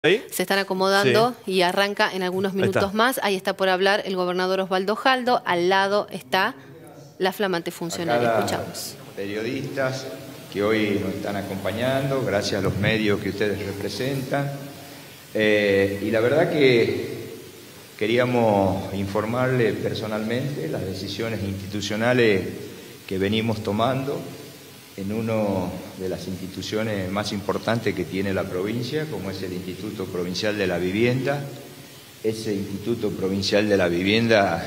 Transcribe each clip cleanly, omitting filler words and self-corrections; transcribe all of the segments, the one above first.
¿Ahí? Se están acomodando Sí. y arranca en algunos minutos más. Ahí está por hablar el gobernador Osvaldo Jaldo. Al lado está la flamante funcionaria. Escuchamos. Periodistas que hoy nos están acompañando, gracias a los medios que ustedes representan. Y la verdad que queríamos informarle personalmente las decisiones institucionales que venimos tomando en una de las instituciones más importantes que tiene la provincia, como es el Instituto Provincial de la Vivienda. Ese Instituto Provincial de la Vivienda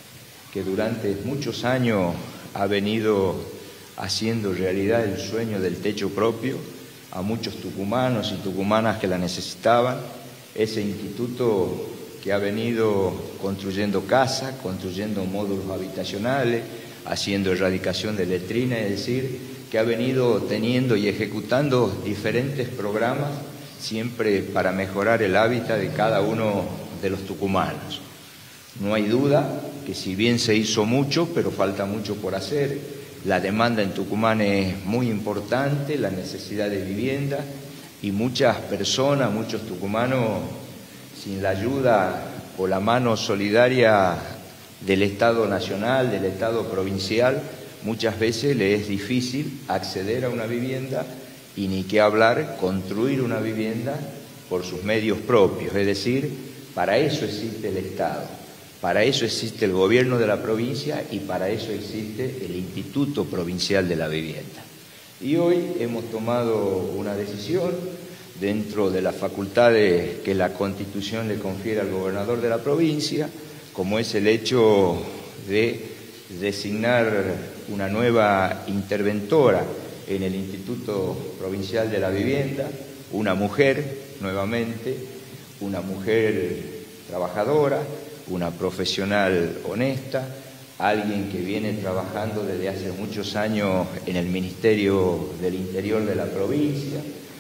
que durante muchos años ha venido haciendo realidad el sueño del techo propio a muchos tucumanos y tucumanas que la necesitaban. Ese instituto que ha venido construyendo casas, construyendo módulos habitacionales, haciendo erradicación de letrinas, es decir, que ha venido teniendo y ejecutando diferentes programas siempre para mejorar el hábitat de cada uno de los tucumanos. No hay duda que si bien se hizo mucho, pero falta mucho por hacer. La demanda en Tucumán es muy importante, la necesidad de vivienda, y muchas personas, muchos tucumanos, sin la ayuda o la mano solidaria del Estado nacional, del Estado provincial, muchas veces le es difícil acceder a una vivienda y ni qué hablar construir una vivienda por sus medios propios. Es decir, para eso existe el Estado, para eso existe el gobierno de la provincia y para eso existe el Instituto Provincial de la Vivienda. Y hoy hemos tomado una decisión dentro de las facultades que la Constitución le confiere al gobernador de la provincia, como es el hecho de designar una nueva interventora en el Instituto Provincial de la Vivienda, una mujer, nuevamente, una mujer trabajadora, una profesional honesta, alguien que viene trabajando desde hace muchos años en el Ministerio del Interior de la provincia,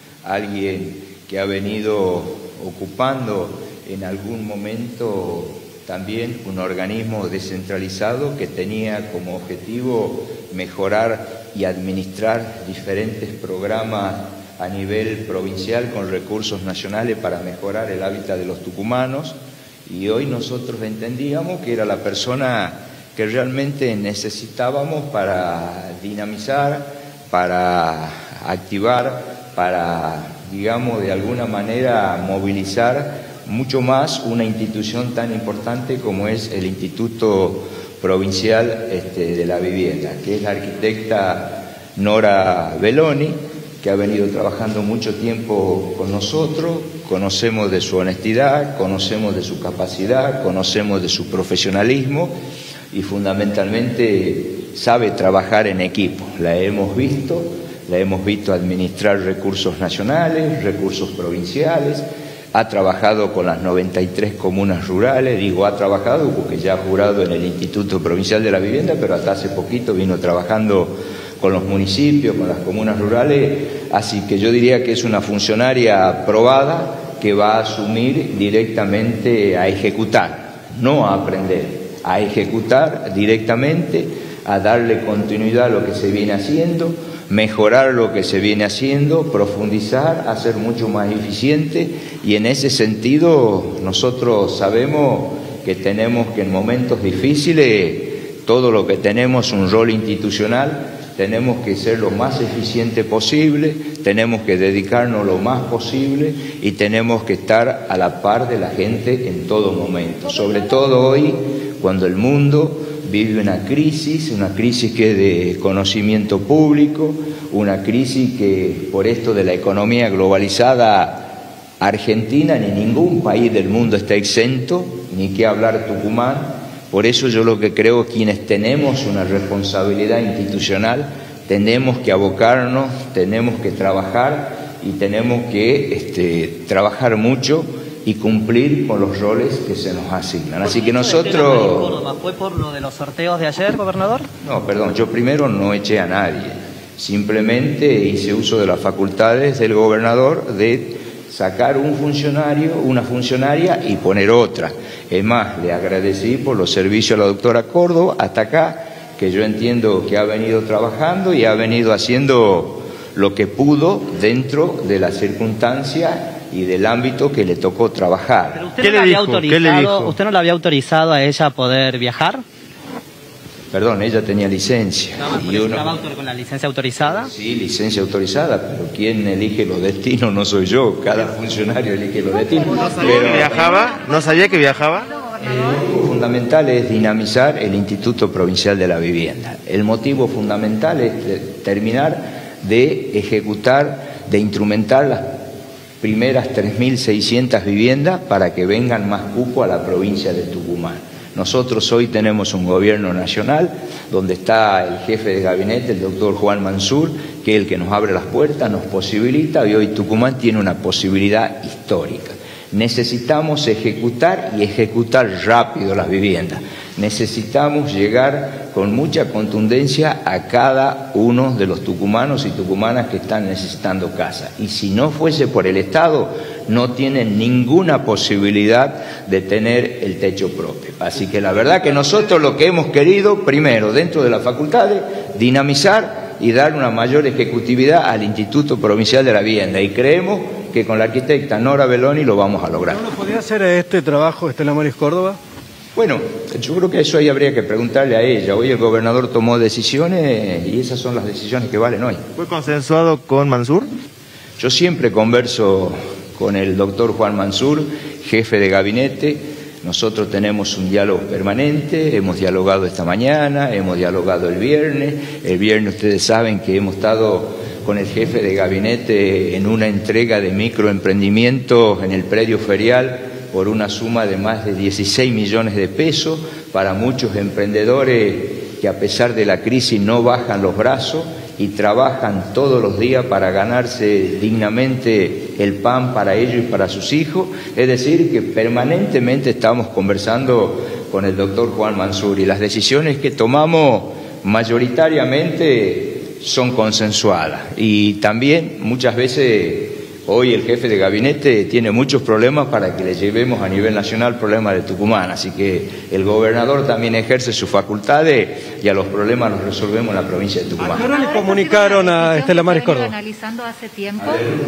alguien que ha venido ocupando en algún momento también un organismo descentralizado que tenía como objetivo mejorar y administrar diferentes programas a nivel provincial con recursos nacionales para mejorar el hábitat de los tucumanos. Y hoy nosotros entendíamos que era la persona que realmente necesitábamos para dinamizar, para activar, para, digamos, de alguna manera movilizar mucho más una institución tan importante como es el Instituto Provincial de la Vivienda, que es la arquitecta Nora Belloni, que ha venido trabajando mucho tiempo con nosotros. Conocemos de su honestidad, conocemos de su capacidad, conocemos de su profesionalismo y fundamentalmente sabe trabajar en equipo. La hemos visto administrar recursos nacionales, recursos provinciales. Ha trabajado con las 93 comunas rurales, digo ha trabajado porque ya ha jurado en el Instituto Provincial de la Vivienda, pero hasta hace poquito vino trabajando con los municipios, con las comunas rurales, así que yo diría que es una funcionaria probada que va a asumir directamente a ejecutar, no a aprender, a ejecutar directamente, a darle continuidad a lo que se viene haciendo, mejorar lo que se viene haciendo, profundizar, hacer mucho más eficiente, y en ese sentido nosotros sabemos que tenemos que en momentos difíciles, todo lo que tenemos un rol institucional, tenemos que ser lo más eficiente posible, tenemos que dedicarnos lo más posible y tenemos que estar a la par de la gente en todo momento, sobre todo hoy cuando el mundo vive una crisis que es de conocimiento público, una crisis que por esto de la economía globalizada, Argentina ni ningún país del mundo está exento, ni qué hablar Tucumán. Por eso yo lo que creo, quienes tenemos una responsabilidad institucional, tenemos que abocarnos, tenemos que trabajar y tenemos que trabajar mucho y cumplir con los roles que se nos asignan. Así que nosotros... ¿Fue por lo de los sorteos de ayer, gobernador? No, perdón, yo primero no eché a nadie, simplemente hice uso de las facultades del gobernador de sacar un funcionario, una funcionaria y poner otra. Es más, le agradecí por los servicios a la doctora Córdoba hasta acá, que yo entiendo que ha venido trabajando y ha venido haciendo lo que pudo dentro de las circunstancias y del ámbito que le tocó trabajar. ¿Pero usted no le había autorizado a ella a poder viajar? Perdón, ella tenía licencia. ¿Estaba con la licencia autorizada? Sí, licencia autorizada, pero quien elige los destinos no soy yo, cada funcionario elige los destinos. ¿No sabía que viajaba? ¿No sabía que viajaba? El motivo fundamental es dinamizar el Instituto Provincial de la Vivienda. El motivo fundamental es terminar de ejecutar, de instrumentar las primeras 3.600 viviendas para que vengan más cupo a la provincia de Tucumán. Nosotros hoy tenemos un gobierno nacional donde está el jefe de gabinete, el doctor Juan Mansur, que es el que nos abre las puertas, nos posibilita, y hoy Tucumán tiene una posibilidad histórica. Necesitamos ejecutar y ejecutar rápido las viviendas. Necesitamos llegar con mucha contundencia a cada uno de los tucumanos y tucumanas que están necesitando casa. Y si no fuese por el Estado, no tienen ninguna posibilidad de tener el techo propio. Así que la verdad que nosotros lo que hemos querido, primero, dentro de las facultades, dinamizar y dar una mayor ejecutividad al Instituto Provincial de la Vivienda. Y creemos que con la arquitecta Nora Belloni lo vamos a lograr. ¿No lo podía hacer este trabajo Estela Maris Córdoba? Bueno, yo creo que eso ahí habría que preguntarle a ella. Hoy el gobernador tomó decisiones y esas son las decisiones que valen hoy. ¿Fue consensuado con Mansur? Yo siempre converso con el doctor Juan Mansur, jefe de gabinete. Nosotros tenemos un diálogo permanente, hemos dialogado esta mañana, hemos dialogado el viernes. El viernes ustedes saben que hemos estado con el jefe de gabinete en una entrega de microemprendimientos en el predio ferial por una suma de más de 16 millones de pesos para muchos emprendedores que a pesar de la crisis no bajan los brazos y trabajan todos los días para ganarse dignamente el pan para ellos y para sus hijos. Es decir, que permanentemente estamos conversando con el doctor Juan Mansur y las decisiones que tomamos mayoritariamente son consensuadas. Y también muchas veces hoy el jefe de gabinete tiene muchos problemas para que le llevemos a nivel nacional problemas de Tucumán, así que el gobernador también ejerce sus facultades y a los problemas los resolvemos en la provincia de Tucumán. ¿A qué hora le comunicaron a Estela Maris Córdoba? Analizando hace tiempo.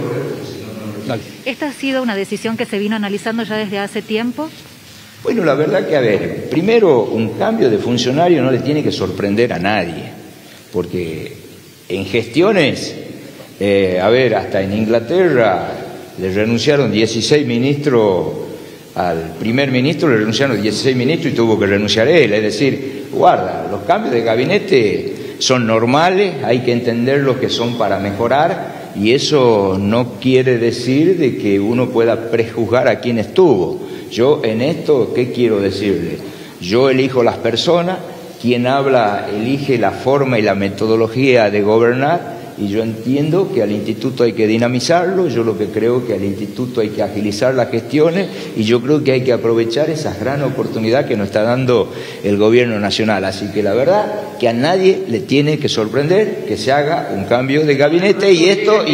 ¿Esta ha sido una decisión que se vino analizando ya desde hace tiempo? Bueno, la verdad que, a ver, primero, un cambio de funcionario no le tiene que sorprender a nadie, porque en gestiones... hasta en Inglaterra le renunciaron 16 ministros, al primer ministro le renunciaron 16 ministros y tuvo que renunciar él. Es decir, guarda, los cambios de gabinete son normales, hay que entender lo que son para mejorar y eso no quiere decir de que uno pueda prejuzgar a quien estuvo. Yo en esto, ¿qué quiero decirle? Yo elijo las personas, quien habla elige la forma y la metodología de gobernar. Y yo entiendo que al instituto hay que dinamizarlo, yo lo que creo que al instituto hay que agilizar las gestiones y yo creo que hay que aprovechar esa gran oportunidad que nos está dando el gobierno nacional. Así que la verdad que a nadie le tiene que sorprender que se haga un cambio de gabinete y esto.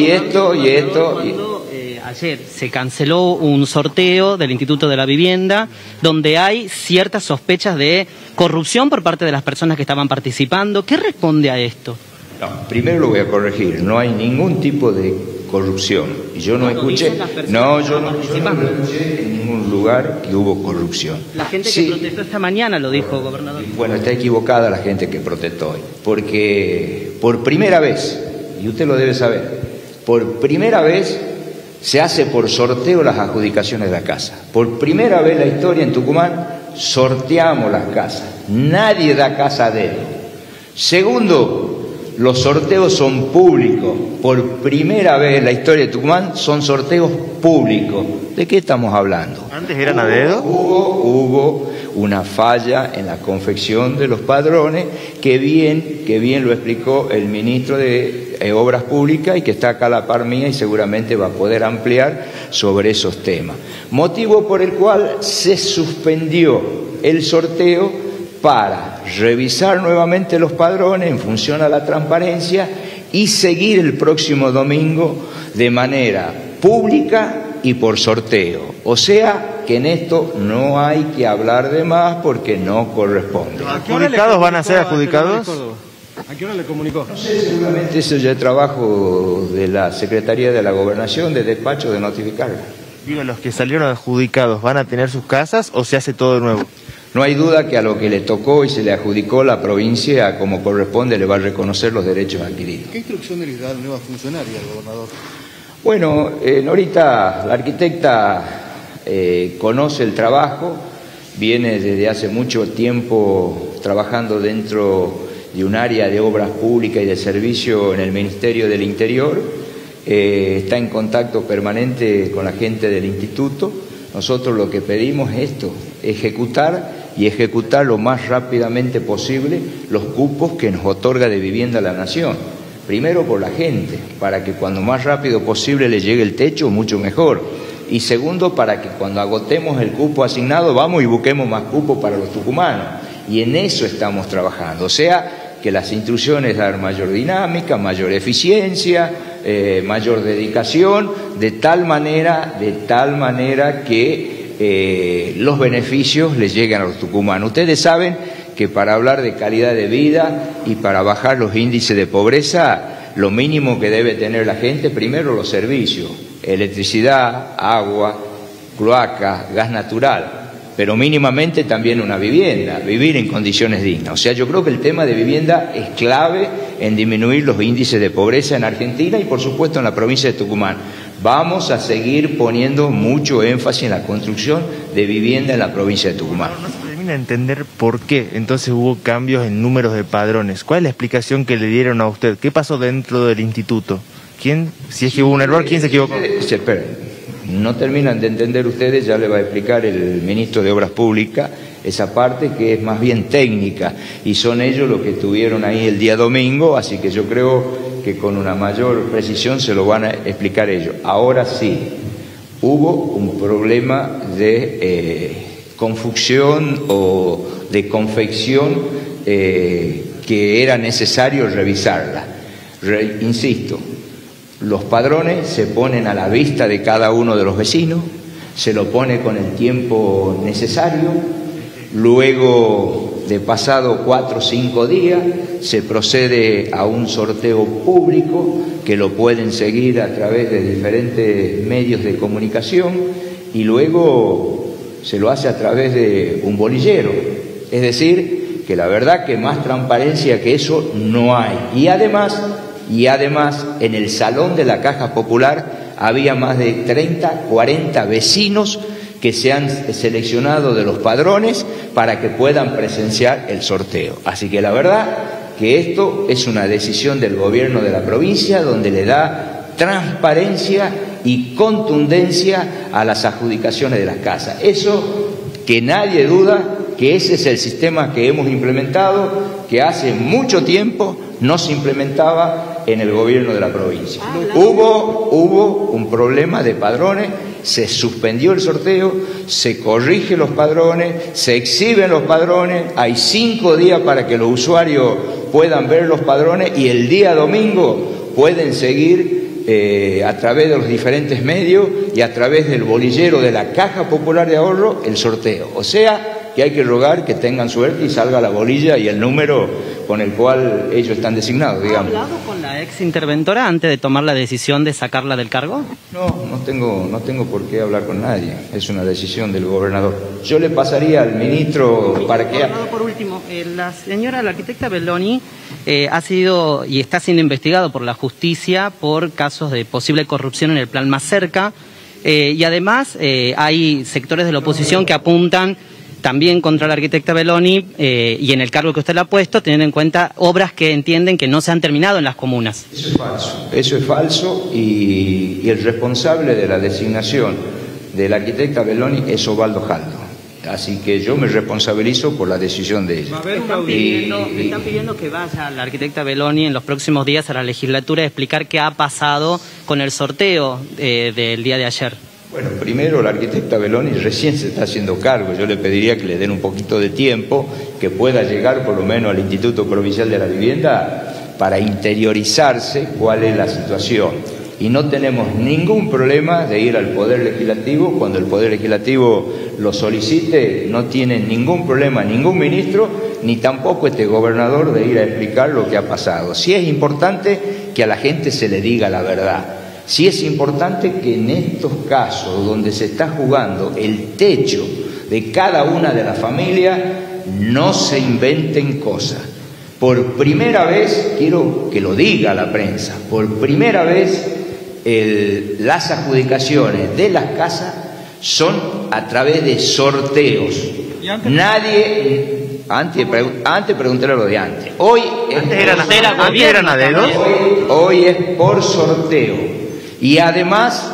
Ayer se canceló un sorteo del Instituto de la Vivienda donde hay ciertas sospechas de corrupción por parte de las personas que estaban participando. ¿Qué responde a esto? No, primero lo voy a corregir, no hay ningún tipo de corrupción. Y yo no escuché, yo no escuché en ningún lugar que hubo corrupción. La gente que protestó esta mañana lo dijo, gobernador. Bueno, está equivocada la gente que protestó hoy, porque por primera vez, y usted lo debe saber, por primera vez se hace por sorteo las adjudicaciones de la casa. Por primera vez en la historia en Tucumán sorteamos las casas, nadie da casa a dedo. Segundo, los sorteos son públicos. Por primera vez en la historia de Tucumán son sorteos públicos. ¿De qué estamos hablando? ¿Antes eran a dedo? Hubo una falla en la confección de los padrones, que bien lo explicó el ministro de Obras Públicas y que está acá a la par mía y seguramente va a poder ampliar sobre esos temas. Motivo por el cual se suspendió el sorteo para revisar nuevamente los padrones en función a la transparencia y seguir el próximo domingo de manera pública y por sorteo. O sea que en esto no hay que hablar de más porque no corresponde. ¿Los adjudicados van a ser adjudicados? ¿A qué hora le comunicó? No sé, seguramente eso ya es trabajo de la Secretaría de la Gobernación, de despacho, de notificarla. Digo, los que salieron adjudicados, ¿van a tener sus casas o se hace todo de nuevo? No hay duda que a lo que le tocó y se le adjudicó la provincia, como corresponde, le va a reconocer los derechos adquiridos. ¿Qué instrucciones les da la nueva funcionaria al gobernador? Bueno, ahorita la arquitecta conoce el trabajo, viene desde hace mucho tiempo trabajando dentro de un área de obras públicas y de servicio en el Ministerio del Interior, está en contacto permanente con la gente del instituto. Nosotros lo que pedimos es esto, ejecutar lo más rápidamente posible los cupos que nos otorga de vivienda la Nación. Primero por la gente, para que cuando más rápido posible le llegue el techo, mucho mejor. Y segundo, para que cuando agotemos el cupo asignado, vamos y busquemos más cupos para los tucumanos. Y en eso estamos trabajando. O sea, que las instrucciones dar mayor dinámica, mayor eficiencia, mayor dedicación, de tal manera que los beneficios les lleguen a los tucumanos. Ustedes saben que para hablar de calidad de vida y para bajar los índices de pobreza, lo mínimo que debe tener la gente, primero los servicios, electricidad, agua, cloaca, gas natural, pero mínimamente también una vivienda, vivir en condiciones dignas. O sea, yo creo que el tema de vivienda es clave en disminuir los índices de pobreza en Argentina y por supuesto en la provincia de Tucumán. Vamos a seguir poniendo mucho énfasis en la construcción de vivienda en la provincia de Tucumán. No se termina de entender por qué entonces hubo cambios en números de padrones. ¿Cuál es la explicación que le dieron a usted? ¿Qué pasó dentro del instituto? ¿Quién, si es que hubo un error, quién se equivocó? Esperen, no terminan de entender ustedes, ya le va a explicar el ministro de Obras Públicas esa parte que es más bien técnica y son ellos los que estuvieron ahí el día domingo, así que yo creo que con una mayor precisión se lo van a explicar ellos. Ahora sí, hubo un problema de confusión o de confección que era necesario revisarla. Insisto, los padrones se ponen a la vista de cada uno de los vecinos, se lo pone con el tiempo necesario, luego de pasado 4 o 5 días se procede a un sorteo público que lo pueden seguir a través de diferentes medios de comunicación y luego se lo hace a través de un bolillero. Es decir, que la verdad que más transparencia que eso no hay. Y además, en el salón de la Caja Popular había más de 30, 40 vecinos que se han seleccionado de los padrones para que puedan presenciar el sorteo. Así que la verdad que esto es una decisión del gobierno de la provincia donde le da transparencia y contundencia a las adjudicaciones de las casas. Eso que nadie duda que ese es el sistema que hemos implementado, que hace mucho tiempo no se implementaba en el gobierno de la provincia. Hubo un problema de padrones, se suspendió el sorteo, se corrigen los padrones, se exhiben los padrones, hay 5 días para que los usuarios puedan ver los padrones y el día domingo pueden seguir a través de los diferentes medios y a través del bolillero de la Caja Popular de Ahorro el sorteo. O sea, que hay que rogar que tengan suerte y salga la bolilla y el número con el cual ellos están designados, digamos. ¿Ha hablado con la ex interventora antes de tomar la decisión de sacarla del cargo? No tengo por qué hablar con nadie. Es una decisión del gobernador. Yo le pasaría al ministro para que... Por último, la arquitecta Belloni ha sido y está siendo investigado por la justicia por casos de posible corrupción en el plan Más Cerca y además hay sectores de la oposición que apuntan también contra la arquitecta Belloni y en el cargo que usted le ha puesto, teniendo en cuenta obras que entienden que no se han terminado en las comunas. Eso es falso y el responsable de la designación de la arquitecta Belloni es Osvaldo Jaldo. Así que yo me responsabilizo por la decisión de ella. Están pidiendo que vaya la arquitecta Belloni en los próximos días a la legislatura a explicar qué ha pasado con el sorteo del día de ayer. Bueno, primero la arquitecta Belloni recién se está haciendo cargo. Yo le pediría que le den un poquito de tiempo, que pueda llegar por lo menos al Instituto Provincial de la Vivienda para interiorizarse cuál es la situación. Y no tenemos ningún problema de ir al Poder Legislativo. Cuando el Poder Legislativo lo solicite, no tiene ningún problema ningún ministro, ni tampoco este gobernador de ir a explicar lo que ha pasado. Sí es importante que a la gente se le diga la verdad. Sí es importante que en estos casos donde se está jugando el techo de cada una de las familias, no se inventen cosas. Por primera vez, quiero que lo diga la prensa, por primera vez las adjudicaciones de las casas son a través de sorteos. Nadie, antes preguntéle lo de antes. Hoy es por sorteo. Y además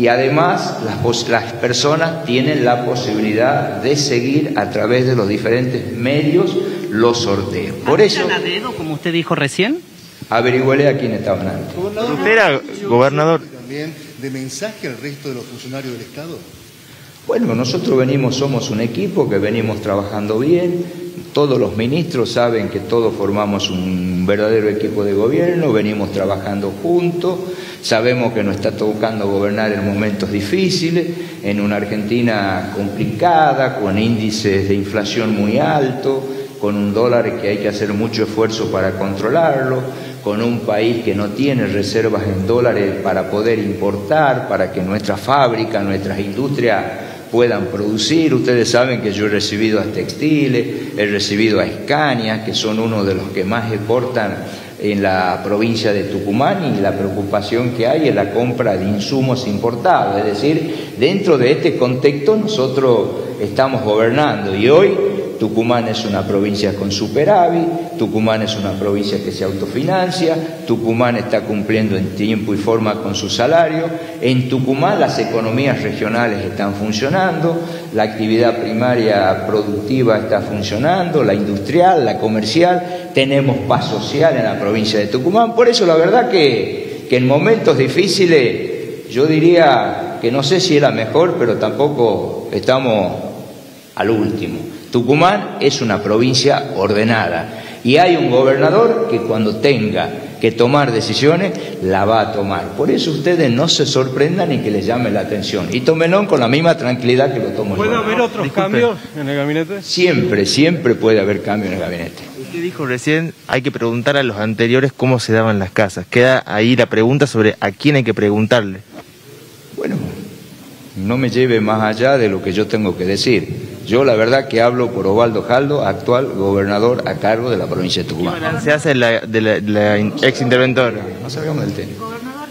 las personas tienen la posibilidad de seguir a través de los diferentes medios los sorteos. Por eso, a dedo, como usted dijo recién, averigüele a quién está hablando. ¿Usted era gobernador? También de mensaje al resto de los funcionarios del Estado. Bueno, nosotros somos un equipo que venimos trabajando bien. Todos los ministros saben que todos formamos un verdadero equipo de gobierno, venimos trabajando juntos, sabemos que nos está tocando gobernar en momentos difíciles, en una Argentina complicada, con índices de inflación muy altos, con un dólar que hay que hacer mucho esfuerzo para controlarlo, con un país que no tiene reservas en dólares para poder importar, para que nuestras fábricas, nuestras industrias puedan producir. Ustedes saben que yo he recibido a Textiles, he recibido a Scania, que son uno de los que más exportan en la provincia de Tucumán, y la preocupación que hay es la compra de insumos importados. Es decir, dentro de este contexto nosotros estamos gobernando, y hoy Tucumán es una provincia con superávit, Tucumán es una provincia que se autofinancia, Tucumán está cumpliendo en tiempo y forma con su salario, en Tucumán las economías regionales están funcionando, la actividad primaria productiva está funcionando, la industrial, la comercial, tenemos paz social en la provincia de Tucumán. Por eso la verdad que en momentos difíciles yo diría que no sé si es la mejor, pero tampoco estamos al último. Tucumán es una provincia ordenada y hay un gobernador que cuando tenga que tomar decisiones, la va a tomar. Por eso ustedes no se sorprendan ni que les llame la atención. Y tómenlo con la misma tranquilidad que lo tomo yo. ¿Puede haber otros cambios en el gabinete? Siempre puede haber cambios en el gabinete. Usted dijo recién, hay que preguntar a los anteriores cómo se daban las casas. Queda ahí la pregunta sobre a quién hay que preguntarle. Bueno, no me lleve más allá de lo que yo tengo que decir. Yo la verdad que hablo por Osvaldo Jaldo, actual gobernador a cargo de la provincia de Tucumán. Se hace de la ex interventora. No salgamos del técnico.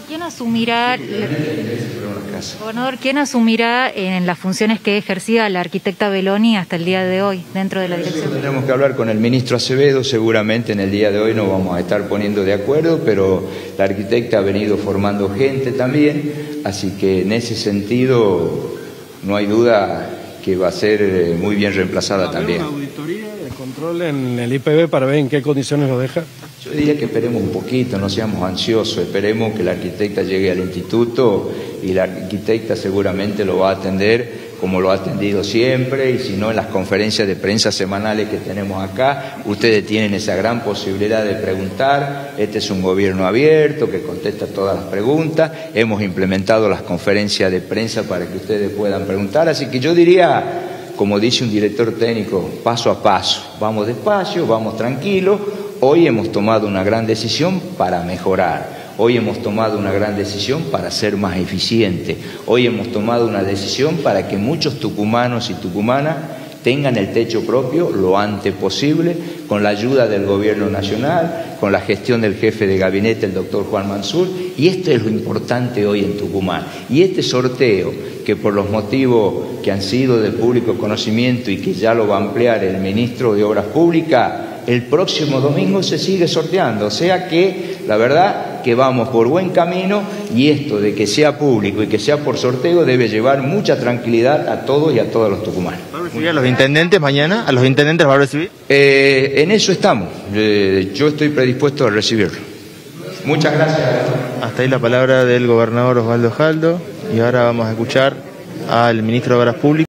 Gobernador, ¿quién asumirá en las funciones que ejercía la arquitecta Belloni hasta el día de hoy dentro de la dirección? Tenemos que hablar con el ministro Acevedo, seguramente en el día de hoy nos vamos a estar poniendo de acuerdo, pero la arquitecta ha venido formando gente también, así que en ese sentido no hay duda que va a ser muy bien reemplazada también. ¿Una auditoría de control en el IPB para ver en qué condiciones lo deja? Yo diría que esperemos un poquito, no seamos ansiosos, esperemos que la arquitecta llegue al instituto y la arquitecta seguramente lo va a atender como lo ha atendido siempre, y si no en las conferencias de prensa semanales que tenemos acá, ustedes tienen esa gran posibilidad de preguntar. Este es un gobierno abierto que contesta todas las preguntas, hemos implementado las conferencias de prensa para que ustedes puedan preguntar, así que yo diría, como dice un director técnico, paso a paso, vamos despacio, vamos tranquilos. Hoy hemos tomado una gran decisión para mejorar. Hoy hemos tomado una gran decisión para ser más eficientes. Hoy hemos tomado una decisión para que muchos tucumanos y tucumanas tengan el techo propio lo antes posible, con la ayuda del gobierno nacional, con la gestión del jefe de gabinete, el doctor Juan Mansur, y esto es lo importante hoy en Tucumán. Y este sorteo, que por los motivos que han sido de público conocimiento y que ya lo va a ampliar el ministro de Obras Públicas, el próximo domingo se sigue sorteando, o sea que la verdad que vamos por buen camino, y esto de que sea público y que sea por sorteo debe llevar mucha tranquilidad a todos y a todos los tucumanos. ¿Va a recibir a los intendentes mañana? ¿A los intendentes va a recibir? En eso estamos, yo estoy predispuesto a recibirlo. Muchas gracias. Hasta ahí la palabra del gobernador Osvaldo Jaldo, y ahora vamos a escuchar al ministro de Obras Públicas.